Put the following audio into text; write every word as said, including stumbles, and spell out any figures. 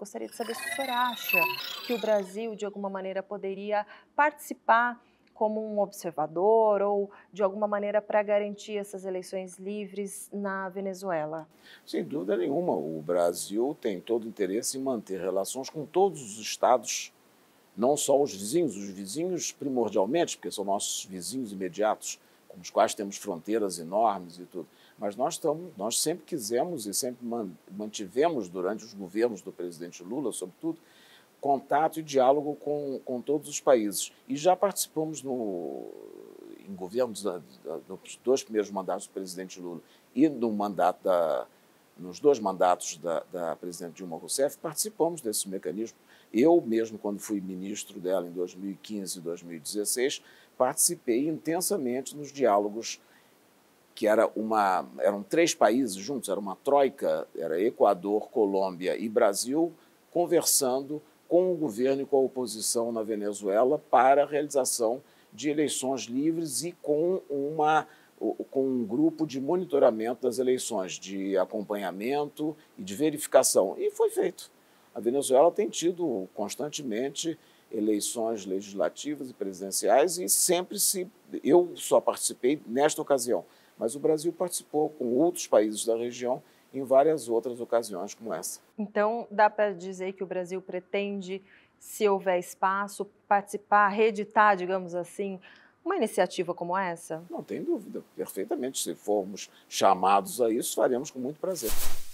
gostaria de saber se o senhor acha que o Brasil, de alguma maneira, poderia participar como um observador ou, de alguma maneira, para garantir essas eleições livres na Venezuela. Sem dúvida nenhuma, o Brasil tem todo o interesse em manter relações com todos os estados, não só os vizinhos, os vizinhos primordialmente, porque são nossos vizinhos imediatos, com os quais temos fronteiras enormes e tudo. Mas nós, estamos, nós sempre quisemos e sempre mantivemos, durante os governos do presidente Lula, sobretudo, contato e diálogo com, com todos os países. E já participamos no, em governos, nos dois primeiros mandatos do presidente Lula e no mandato da, nos dois mandatos da, da presidente Dilma Rousseff, participamos desse mecanismo. Eu mesmo, quando fui ministro dela em dois mil e quinze e dois mil e dezesseis, participei intensamente nos diálogos, que era uma, eram três países juntos, era uma troika, era Equador, Colômbia e Brasil, conversando com o governo e com a oposição na Venezuela para a realização de eleições livres e com, uma, com um grupo de monitoramento das eleições, de acompanhamento e de verificação. E foi feito. A Venezuela tem tido constantemente eleições legislativas e presidenciais e sempre se... Eu só participei nesta ocasião, mas o Brasil participou com outros países da região em várias outras ocasiões como essa. Então, dá para dizer que o Brasil pretende, se houver espaço, participar, reeditar, digamos assim, uma iniciativa como essa? Não tem dúvida, perfeitamente. Se formos chamados a isso, faremos com muito prazer.